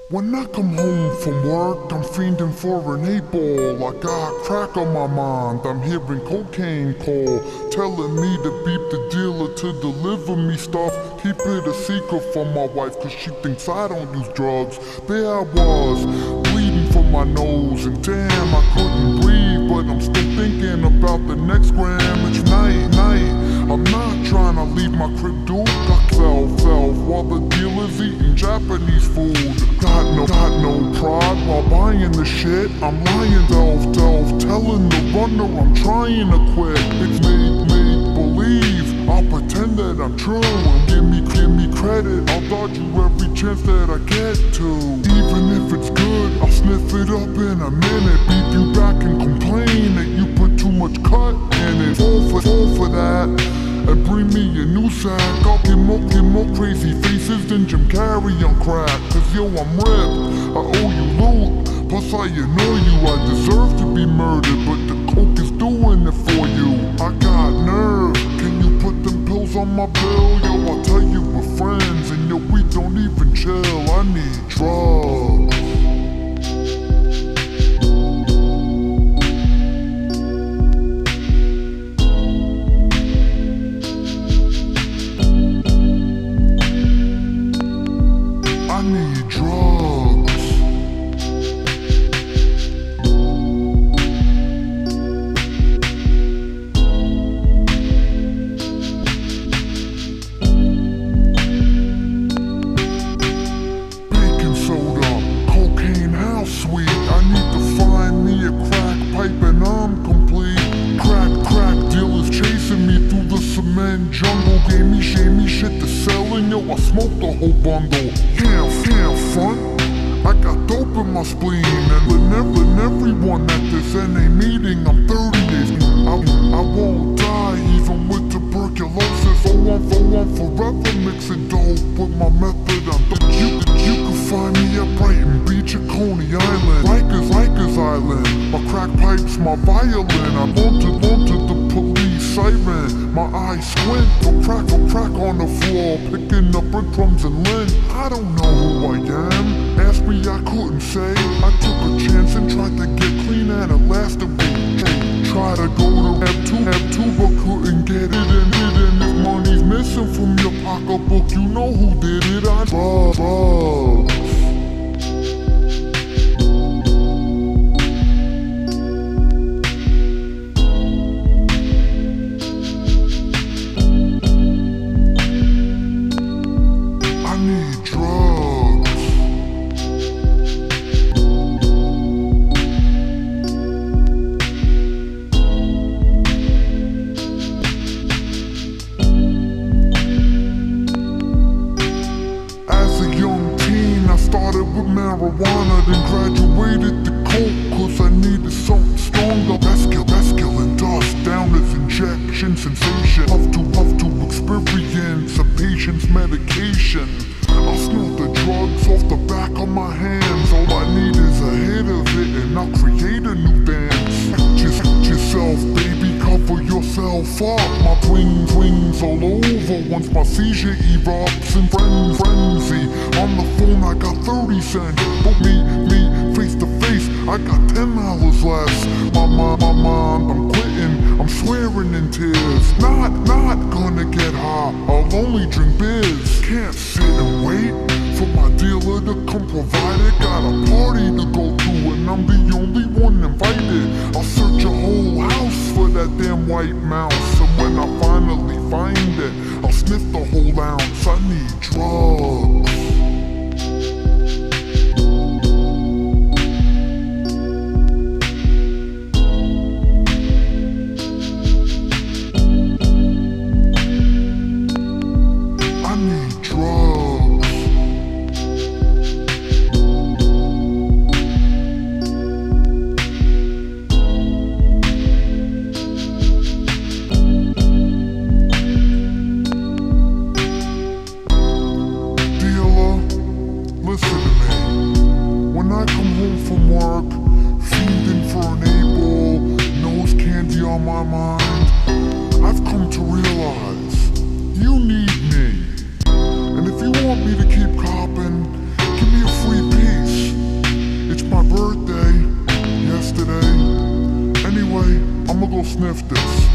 When I come home from work, I'm fiending for an 8-ball. I got crack on my mind, I'm hearing cocaine call, telling me to beep the dealer to deliver me stuff. Keep it a secret from my wife, cause she thinks I don't use drugs. There I was, bleeding from my nose, and damn, I couldn't breathe. But I'm still thinking about the next gram. It's night. I'm not trying to leave my crib, dude. I fell while the dealer's eating Japanese food. Got no pride while buying the shit. I'm lying, delve, telling the runner I'm trying to quit. It's make believe. I'll pretend that I'm true and give me credit. I'll dodge you every chance that I get to. Even if it's good, I'll sniff it up in a minute. Beat you back and complain that you put too much cut in it. Fall for that and bring me a new sack. I'll get more crazy faces than Jim Carrey on crack. Cause yo, I'm ripped, I owe you loot. Plus I annoy you, I deserve to be murdered, but the coke is doing it for you. I got nerve, can you put them pills on my bill? Yo, I'll tell you we're friends, and yo, we don't even chill. I need drugs. I need drugs. Baking soda, cocaine, how sweet. I need to find me a crack pipe and I'm complete. Crack dealers chasing me through the cement jungle. Gave me shit to sell, and yo, I smoked the whole bundle. Can't front, I got dope in my spleen, and letting everyone at this NA meeting. I'm 30 days, I won't die even with tuberculosis. I'm forever mixing dope with my method. You can find me at Brighton Beach at Coney Island, Rikers Island. My crack pipes, my violin. I belong to the police siren. My eyes squint for crack on the floor, picking up breadcrumbs and lint. I don't know who I am. Asked me, I couldn't say. I took a chance and tried to get clean, and it lasted a week. Try to go to F2, but couldn't get it. And if money's missing from your pocketbook, you know who did it. I drugs. Started with marijuana, then graduated to coke, cause I needed something stronger. Masculine dust, down as injection sensation. Love to experience a patient's medication. I'll snort the drugs off the back of my hands. All I need is a hit of it, and I'll create a new dance. Just yourself, baby, cover yourself up. My wings all over once my seizure erupts in frenzy. On the phone I got 30 cents, but me face to face I got $10 less. My mind, I'm quitting, I'm swearing in tears. Not gonna get high, I'll only drink beers. Can't sit and wait for my dealer to come provide it. Got a party to go to and I'm the only one invited. I'll search a whole house for that damn white mouse, and when I finally find it, I'll sniff the whole ounce. I need drugs. On my mind, I've come to realize you need me, and if you want me to keep copping, give me a free piece. sniff this.